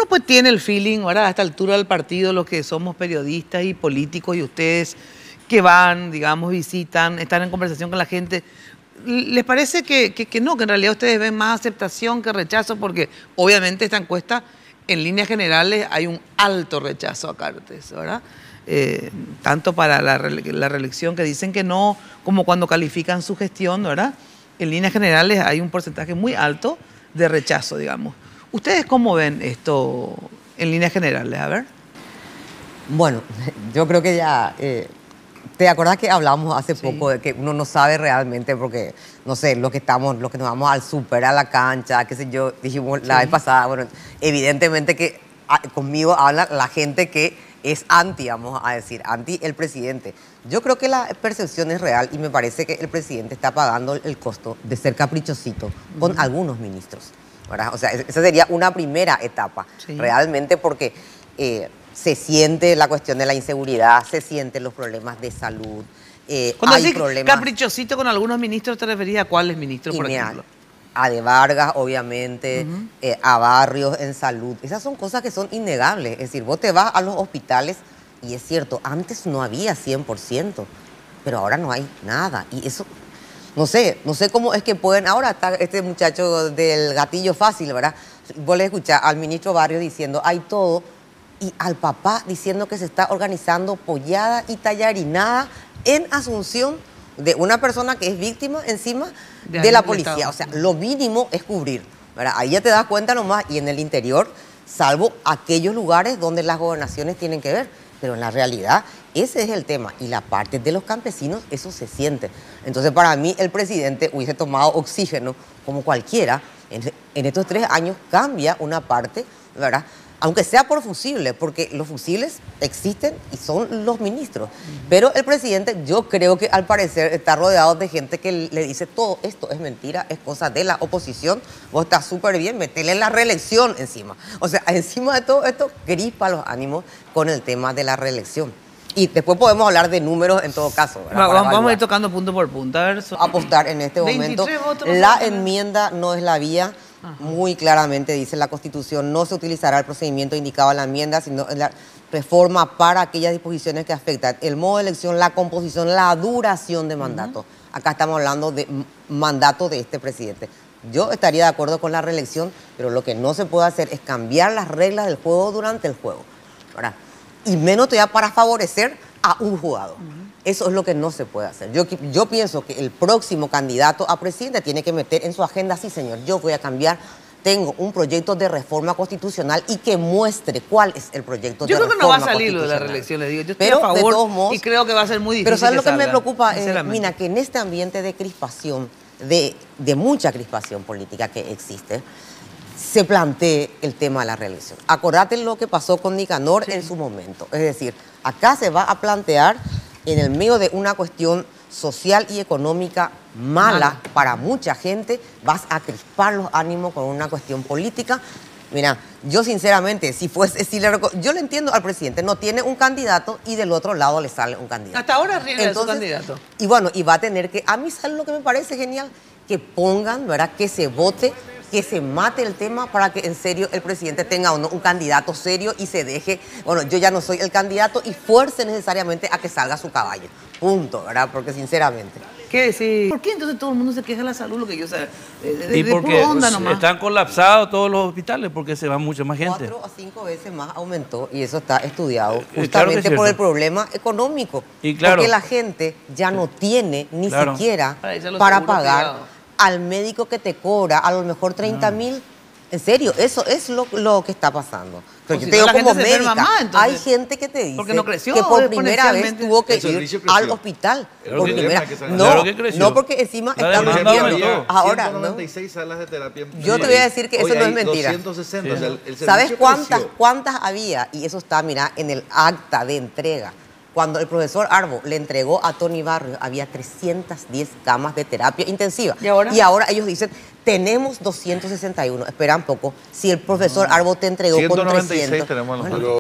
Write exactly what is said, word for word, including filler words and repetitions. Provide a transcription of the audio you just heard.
uno pues tiene el feeling, ahora a esta altura del partido, los que somos periodistas y políticos y ustedes que van, digamos, visitan, están en conversación con la gente, ¿les parece que, que, que no, que en realidad ustedes ven más aceptación que rechazo? Porque obviamente esta encuesta, en líneas generales, hay un alto rechazo a Cartes, ¿verdad? Eh, tanto para la, re la reelección, que dicen que no, como cuando califican su gestión, ¿verdad? En líneas generales hay un porcentaje muy alto de rechazo, digamos. ¿Ustedes cómo ven esto en líneas generales? A ver. Bueno, yo creo que ya... Eh, ¿te acuerdas que hablamos hace sí. poco de que uno no sabe realmente porque, no sé, los que estamos, los que nos vamos al súper, a la cancha, qué sé yo, dijimos sí. la vez pasada, bueno, evidentemente que a, conmigo habla la gente que es anti, vamos a decir, anti el presidente. Yo creo que la percepción es real y me parece que el presidente está pagando el costo de ser caprichosito uh-huh. con algunos ministros, ¿verdad? O sea, esa sería una primera etapa, sí. realmente porque... Eh, se siente la cuestión de la inseguridad, se sienten los problemas de salud. Eh, Cuando hay decís problemas... caprichosito con algunos ministros, ¿te referís a cuáles ministros, por mira, ejemplo? A De Vargas, obviamente, uh-huh. eh, a Barrios en salud. Esas son cosas que son innegables. Es decir, vos te vas a los hospitales y es cierto, antes no había cien por ciento, pero ahora no hay nada. Y eso, no sé, no sé cómo es que pueden... Ahora está este muchacho del gatillo fácil, ¿verdad? Vos le escuchás al ministro Barrios diciendo, hay todo... y al papá diciendo que se está organizando pollada y tallarinada en Asunción de una persona que es víctima encima de, de la policía. O sea, lo mínimo es cubrir, ¿verdad? Ahí ya te das cuenta nomás. Y en el interior, salvo aquellos lugares donde las gobernaciones tienen que ver. Pero en la realidad, ese es el tema. Y la parte de los campesinos, eso se siente. Entonces, para mí, el presidente hubiese tomado oxígeno como cualquiera. En, en estos tres años cambia una parte, ¿verdad? Aunque sea por fusibles, porque los fusibles existen y son los ministros. Uh-huh. Pero el presidente, yo creo que al parecer está rodeado de gente que le dice todo esto es mentira, es cosa de la oposición, vos estás súper bien, metele la reelección encima. O sea, encima de todo esto, crispa los ánimos con el tema de la reelección. Y después podemos hablar de números en todo caso. Va, vamos a ir tocando punto por punto. A ver, so... Apostar en este momento. La enmienda no es la vía. Ajá. Muy claramente dice la Constitución, no se utilizará el procedimiento indicado en la enmienda, sino en la reforma para aquellas disposiciones que afectan el modo de elección, la composición, la duración de mandato. Uh-huh. Acá estamos hablando de mandato de este presidente. Yo estaría de acuerdo con la reelección, pero lo que no se puede hacer es cambiar las reglas del juego durante el juego, ¿verdad? Y menos todavía para favorecer a un jugador. Uh-huh. Eso es lo que no se puede hacer. Yo, yo pienso que el próximo candidato a presidente tiene que meter en su agenda, sí señor, yo voy a cambiar, tengo un proyecto de reforma constitucional y que muestre cuál es el proyecto yo de reforma constitucional. Yo creo que no va a salir lo de la reelección, les digo. Yo estoy pero, a favor de todos modos, y creo que va a ser muy difícil. Pero ¿sabes lo que, que salga, me preocupa? Eh, Mina, que en este ambiente de crispación, de, de mucha crispación política que existe, se plantee el tema de la reelección. Acordate lo que pasó con Nicanor sí. en su momento. Es decir, acá se va a plantear en el medio de una cuestión social y económica mala Mala. para mucha gente, vas a crispar los ánimos con una cuestión política. Mira, yo sinceramente, si fuese, si le, yo le entiendo al presidente, no tiene un candidato y del otro lado le sale un candidato. Hasta ahora riega su candidato. Y bueno, y va a tener que, a mí sale lo que me parece genial, que pongan, ¿verdad?, que se vote, que se mate el tema para que en serio el presidente tenga uno, un candidato serio y se deje, bueno, yo ya no soy el candidato y fuerce necesariamente a que salga su caballo. Punto, ¿verdad? Porque sinceramente. ¿Qué decir? ¿Por qué entonces todo el mundo se queja de la salud? Lo que yo sé, de, de, y de porque onda nomás. Están colapsados todos los hospitales porque se va mucha más gente. Cuatro a cinco veces más aumentó y eso está estudiado Eh, justamente claro por el problema económico. Y claro, porque la gente ya no tiene ni claro. siquiera para pagar privados. al médico que te cobra a lo mejor treinta mil. En serio, eso es lo, lo que está pasando. Pero yo si te digo como médica, más, hay gente que te dice no creció, que por primera vez tuvo que ir al hospital. Por primera. No, no, porque encima está mintiendo. Ahora, ciento noventa y seis ¿no? salas de terapia. Yo te voy a decir que Hoy eso no es mentira. doscientos sesenta, sí. o sea, el, el ¿Sabes cuántas, creció. cuántas había? Y eso está, mira, en el acta de entrega. Cuando el profesor Arbo le entregó a Tony Barrios, había trescientas diez camas de terapia intensiva. ¿Y ahora? Y ahora ellos dicen, tenemos doscientos sesenta y uno. Espera un poco. Si el profesor Arbo te entregó con trescientos... tenemos bueno,